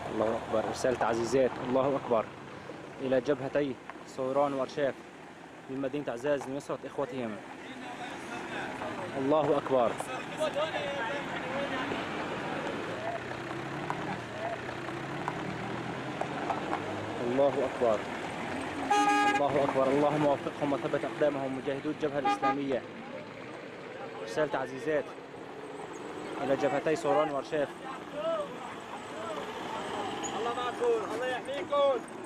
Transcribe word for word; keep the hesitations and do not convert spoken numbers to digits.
الله أكبر. إرسال تعزيزات الله أكبر إلى جبهتي صوران وأرشاف من مدينة عزاز لنصرة إخوتهم. الله أكبر. الله أكبر. الله أكبر. اللهم وفقهم وثبت أقدامهم مجاهدو الجبهة الإسلامية. إرسال تعزيزات إلى جبهتي صوران وأرشاف. الله معكم، الله يحميكم.